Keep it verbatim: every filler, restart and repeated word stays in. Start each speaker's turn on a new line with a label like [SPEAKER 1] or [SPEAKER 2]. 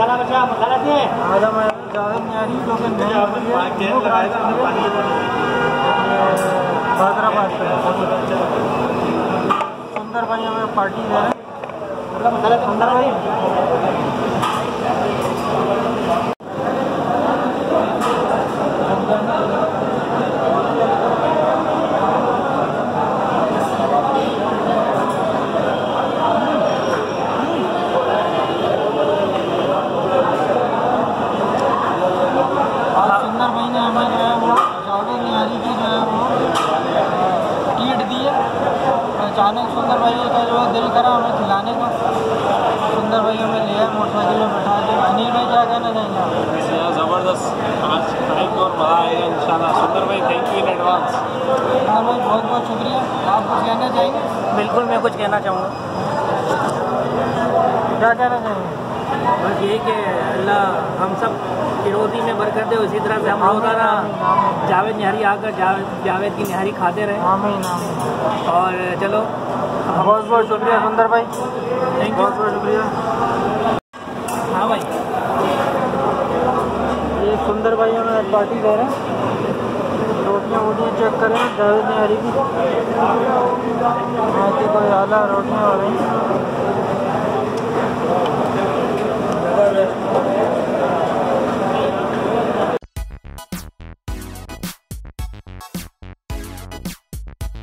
[SPEAKER 1] मसाला बचा मसाला दे
[SPEAKER 2] आजा मैं जावेद निहारी लोग बहादुराबाद सुंदर भाई हमें पार्टी दे रहे हैं
[SPEAKER 1] मसाला सुंदर भाई
[SPEAKER 2] अचानक सुंदर भाई का जो दिल करा हमें खिलाने का। सुंदर भाई हमें लिया मोटरसाइकिल में बैठा के। अनिल भाई क्या कहना चाहेंगे?
[SPEAKER 3] ज़बरदस्त, आज टाइम और मज़ा आएगा इंशाल्लाह। सुंदर भाई थैंक यू इन एडवांस।
[SPEAKER 2] सुंदर भाई बहुत बहुत शुक्रिया। आप कुछ कहना चाहेंगे?
[SPEAKER 1] बिल्कुल मैं कुछ कहना चाहूँगा।
[SPEAKER 2] क्या कहना चाहेंगे?
[SPEAKER 1] बस यही कि अल्लाह हम सब की रोज़ी में बरकत दे, उसी तरह से हम रोज़ाना जावेद निहारी आकर जावेद जावेद की निहारी खाते रहे।
[SPEAKER 2] आमीन आमीन।
[SPEAKER 1] और चलो
[SPEAKER 2] बहुत बहुत शुक्रिया सुंदर भाई, थैंक बहुत बहुत शुक्रिया।
[SPEAKER 1] हाँ भाई,
[SPEAKER 2] ये सुंदर भाई हमें पार्टी दे रहे हैं। रोटियाँ वोटियाँ चेक करें जावेद निहारी की। कोई आला रोटियाँ हो रही हैं।